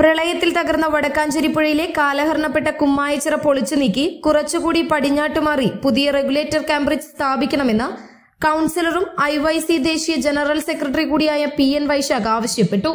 പ്രളയത്തിൽ തകർന്ന വടക്കാഞ്ചേരി പുഴയിലെ കാലഹരണപ്പെട്ട കുമ്മായച്ചിറ പൊളിച്ചു നീക്കി കുറച്ചുകൂടി പടിഞ്ഞാട്ടുമാറി പുതിയ റെഗുലേറ്റർ ക്യാംബ്രിഡ്ജ് സ്ഥാപിക്കണമെന്ന് കൌൺസിലറും IYC ദേശീയ ജനറൽ സെക്രട്ടറി കൂടിയായ PN വൈശാഖ് ആവശ്യപ്പെട്ടു.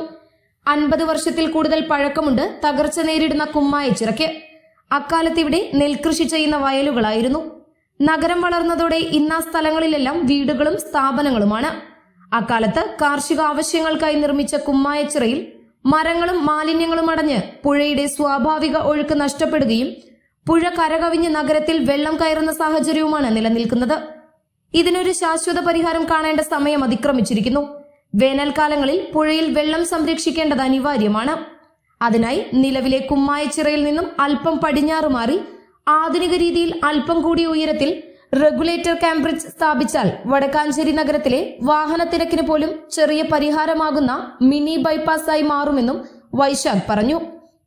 50 വർഷത്തിൽ കൂടുതൽ പഴക്കമുണ്ട് തകർച്ച നേരിടുന്ന കുമ്മായച്ചിറയ്ക്ക്. അക്കാലത്ത് ഇവിടെ നെൽകൃഷി ചെയ്യുന്ന വയലുകളായിരുന്നു. നഗരം വളർന്നതോടെ ഇന്ന് ആ സ്ഥലങ്ങളിലെല്ലാം വീടുകളും സ്ഥാപനങ്ങളുമാണ്. അക്കാലത്ത് കാർഷിക ആവശ്യങ്ങൾക്കായി നിർമ്മിച്ച കുമ്മായച്ചിറയിൽ മരങ്ങളും മാലിന്യങ്ങളും അടഞ്ഞ് പുഴയുടെ സ്വാഭാവിക ഒഴുക്ക് നഷ്ടപ്പെടുകയും പുഴ കരകവിഞ്ഞ് നഗരത്തിൽ വെള്ളം കയറുന്ന സാഹചര്യവുമാണ് നിലനിൽക്കുന്നത്. ഇതിനൊരു ശാശ്വത പരിഹാരം കാണേണ്ട സമയം അതിക്രമിച്ചിരിക്കുന്നു. വേനൽക്കാലങ്ങളിൽ പുഴയിൽ വെള്ളം സംരക്ഷിക്കേണ്ടത് അനിവാര്യമാണ്. അതിനായി നിലവിലെ കുമ്മായച്ചിറയിൽ നിന്നും അല്പം പടിഞ്ഞാറ് മാറി ആധുനിക രീതിയിൽ അല്പം കൂടിയ ഉയരത്തിൽ റെഗുലേറ്റർ ക്യാംബ്രിഡ്ജ് സ്ഥാപിച്ചാൽ വടക്കാഞ്ചേരി നഗരത്തിലെ വാഹനത്തിരക്കിന് പോലും ചെറിയ പരിഹാരമാകുന്ന മിനി ബൈപ്പാസായി മാറുമെന്നും വൈശാഖ് പറഞ്ഞു.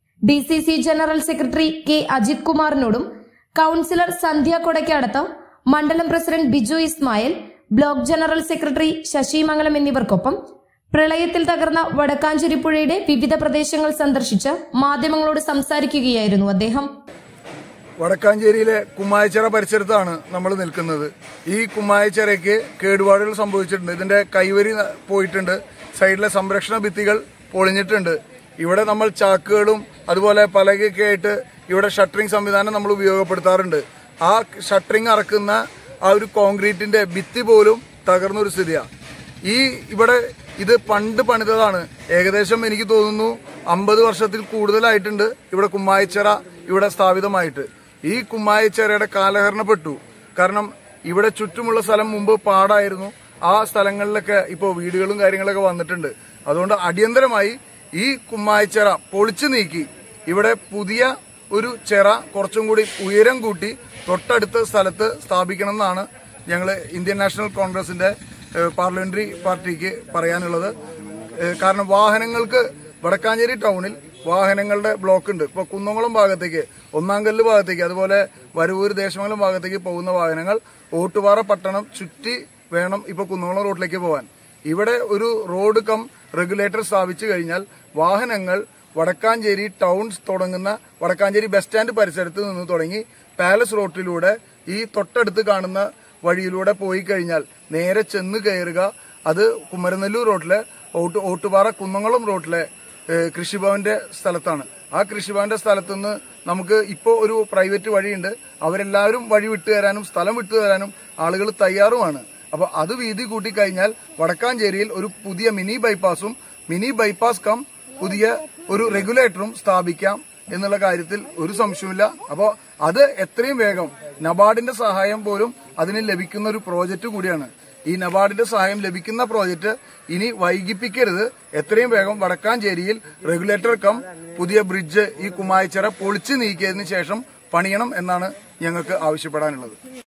DCC general secretary K Ajith കുമാറിനോടും കൌൺസിലർ സന്ധ്യ കൊടക്കാടത്ത്, മണ്ഡലം president Biju Ismail, block general secretary Sasimangalam എന്നിവർക്കൊപ്പം പ്രളയത്തിൽ തകർന്ന വടക്കാഞ്ചേരി പുഴയുടെ വിവിധ പ്രദേശങ്ങൾ സന്ദർശിച്ച് മാധ്യമങ്ങളോട് സംസാരിക്കുകയായിരുന്നു അദ്ദേഹം. വടക്കാഞ്ചേരിയിലെ കുമ്മായച്ചിറ പരിസരത്താണ് നമ്മൾ നിൽക്കുന്നത്. ഈ കുമ്മായച്ചിറയ്ക്ക് കേടുപാടുകൾ സംഭവിച്ചിട്ടുണ്ട്. ഇതിന്റെ കൈവരി പോയിട്ടുണ്ട്. സൈഡിലെ സംരക്ഷണ ഭിത്തികൾ പൊളിഞ്ഞിട്ടുണ്ട്. ഇവിടെ നമ്മൾ ചാക്കുകളും അതുപോലെ പലകയൊക്കെ ആയിട്ട് ഇവിടെ ഷട്ടറിംഗ് സംവിധാനം നമ്മൾ ഉപയോഗപ്പെടുത്താറുണ്ട്. ആ ഷട്ടറിംഗ് അറക്കുന്ന ആ ഒരു കോൺക്രീറ്റിന്റെ ഭിത്തി പോലും തകർന്നൊരു സ്ഥിതിയാണ്. ഇവിടെ ഇത് പണ്ട് പണിതതാണ്. ഏകദേശം എനിക്ക് തോന്നുന്നു 50 വർഷത്തിൽ കൂടുതലായിട്ടുണ്ട് ഇവിടെ കുമ്മായച്ചിറ ഇവിടെ സ്ഥാപിതമായിട്ട്. ഈ കുമ്മായച്ചിറയുടെ കാലഹരണപ്പെട്ടു. കാരണം ഇവിടെ ചുറ്റുമുള്ള സ്ഥലം മുമ്പ് പാടായിരുന്നു. ആ സ്ഥലങ്ങളിലൊക്കെ ഇപ്പോൾ വീടുകളും കാര്യങ്ങളൊക്കെ വന്നിട്ടുണ്ട്. അതുകൊണ്ട് അടിയന്തരമായി ഈ കുമ്മായച്ചിറ പൊളിച്ചു നീക്കി ഇവിടെ പുതിയ ഒരു ചിറ കുറച്ചും കൂടി ഉയരം കൂട്ടി തൊട്ടടുത്ത സ്ഥലത്ത് സ്ഥാപിക്കണം എന്നാണ് ഞങ്ങൾ ഇന്ത്യൻ നാഷണൽ കോൺഗ്രസിന്റെ പാർലമെന്ററി പാർട്ടിക്ക് പറയാനുള്ളത്. കാരണം വാഹനങ്ങൾക്ക് വടക്കാഞ്ചേരി ടൗണിൽ വാഹനങ്ങളുടെ ബ്ലോക്ക് ഉണ്ട്. ഇപ്പോൾ കുന്നംകുളം ഭാഗത്തേക്ക്, ഒന്നാംകല്ല് ഭാഗത്തേക്ക്, അതുപോലെ വരവൂർ ദേശമംഗലം ഭാഗത്തേക്ക് പോകുന്ന വാഹനങ്ങൾ ഓട്ടുപാറ പട്ടണം ചുറ്റി വേണം ഇപ്പോൾ കുന്നംകുളം റോഡിലേക്ക് പോകാൻ. ഇവിടെ ഒരു റോഡ് കം റെഗുലേറ്റർ സ്ഥാപിച്ചു കഴിഞ്ഞാൽ വാഹനങ്ങൾ വടക്കാഞ്ചേരി ടൗൺ തുടങ്ങുന്ന വടക്കാഞ്ചേരി ബസ് സ്റ്റാൻഡ് പരിസരത്ത് നിന്ന് തുടങ്ങി പാലസ് റോഡിലൂടെ ഈ തൊട്ടടുത്ത് കാണുന്ന വഴിയിലൂടെ പോയി കഴിഞ്ഞാൽ നേരെ ചെന്ന് കയറുക അത് കുമരനെല്ലൂർ റോഡിലെ ഓട്ടുപാറ കുന്നംകുളം റോഡിലെ കൃഷിഭവന്റെ സ്ഥലത്താണ്. ആ കൃഷിഭവന്റെ സ്ഥലത്തുനിന്ന് നമുക്ക് ഇപ്പോൾ ഒരു പ്രൈവറ്റ് വഴിയുണ്ട്. അവരെല്ലാവരും വഴി വിട്ടുതരാനും സ്ഥലം വിട്ടുതരാനും ആളുകൾ തയ്യാറുമാണ്. അപ്പൊ അത് വീതി കൂട്ടിക്കഴിഞ്ഞാൽ വടക്കാഞ്ചേരിയിൽ ഒരു പുതിയ മിനി ബൈപ്പാസും മിനി ബൈപ്പാസ് കം പുതിയ ഒരു റെഗുലേറ്ററും സ്ഥാപിക്കാം എന്നുള്ള കാര്യത്തിൽ ഒരു സംശയമില്ല. അപ്പോൾ അത് എത്രയും വേഗം നബാർഡിന്റെ സഹായം പോലും അതിന് ലഭിക്കുന്ന ഒരു പ്രോജക്റ്റ് കൂടിയാണ്. ഈ നബാർഡിന്റെ സഹായം ലഭിക്കുന്ന പ്രോജക്റ്റ് ഇനി വൈകിപ്പിക്കരുത്. എത്രയും വേഗം വടക്കാഞ്ചേരിയിൽ റെഗുലേറ്റർ കം പുതിയ ബ്രിഡ്ജ് ഈ കുമ്മായച്ചിറ പൊളിച്ചു നീക്കിയതിനു ശേഷം പണിയണം എന്നാണ് ഞങ്ങൾക്ക് ആവശ്യപ്പെടാനുള്ളത്.